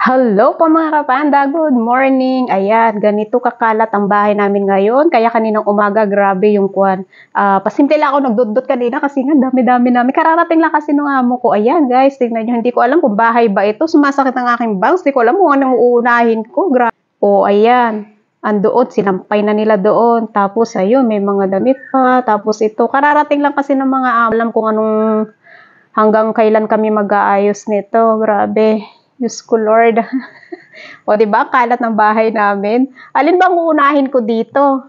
Hello po mga kapanda, good morning. Ayan, ganito kakalat ang bahay namin ngayon. Kaya kaninang umaga, grabe yung kwan. Pasimple lang ako nagdudot kanina kasi nga dami-dami namin. Kararating lang kasi nung amo ko. Ayan guys, tingnan nyo. Hindi ko alam kung bahay ba ito. Sumasakit ang aking bangs. Hindi ko alam kung anong uunahin ko. Ayan. Andoon, sinampay na nila doon. Tapos ayun, may mga damit pa. Tapos ito, kararating lang kasi ng mga alam kung anong hanggang kailan kami mag-aayos nito. Grabe. Diyos ko Lord. O, di ba? Kalat ng bahay namin. Alin bang uunahin ko dito?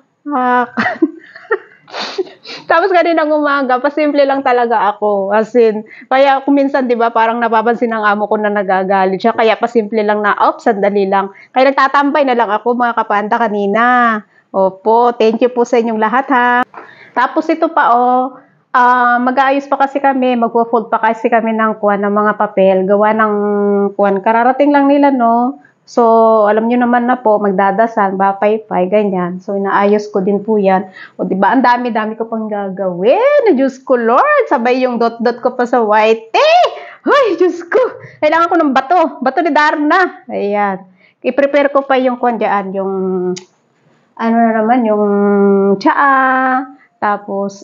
Tapos kaninang umaga, pasimple lang talaga ako. As in, kaya kung minsan, di ba, parang napapansin ng amo ko na nagagalit siya. Kaya pasimple lang na, sandali lang. Kaya nagtatambay na lang ako, mga kapanda, kanina. Opo, thank you po sa inyong lahat, ha. Tapos ito pa, mag-aayos pa kasi kami, magpo-fold pa kasi kami ng kuwan ng mga papel, gawa ng kuwan, kararating lang nila, no? So, alam nyo naman na po, magdadasal, bapay-pay, ganyan. So, inaayos ko din po yan. O, diba, ang dami-dami ko pang gagawin. Diyos ko, Lord, sabay yung dot-dot ko pa sa white. Ay, Diyos ko, kailangan ko ng bato ni Darna. Ayan. I-prepare ko pa yung kuwan dyan, yung, ano na naman, yung tsaa. Tapos,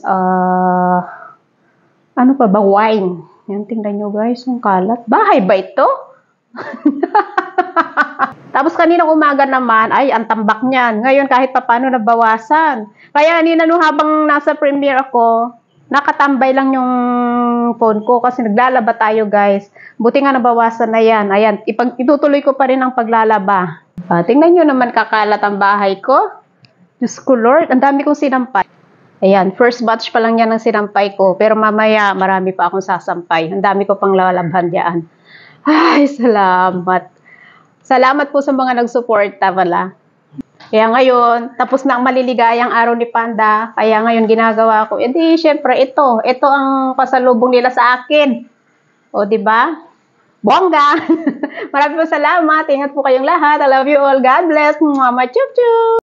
ano pa ba? Wine. Yan, tingnan nyo guys, yung kalat. Bahay ba ito? Tapos kaninang umaga naman, ay, ang tambak niyan. Ngayon, kahit paano nabawasan. Kaya kanina nung habang nasa premiere ako, nakatambay lang yung phone ko kasi naglalaba tayo guys. Buti nga nabawasan na yan. Ayan, itutuloy ko pa rin ang paglalaba. Tingnan nyo naman kakalat ang bahay ko. Diyos ko Lord, ang dami kong sinampay. Ayan, first batch pa lang yan ng sinampay ko. Pero mamaya, marami pa akong sasampay. Ang dami ko pang lalabhan diyan. Ay, salamat. Salamat po sa mga nagsuporta pala. Kaya ngayon, tapos na ang maliligayang araw ni Panda. Kaya ngayon ginagawa ko. Hindi, syempre ito. Ito ang pasalubong nila sa akin. O, di ba? Bongga! Marami po salamat. Ingat po kayong lahat. I love you all. God bless. Mama chup chup!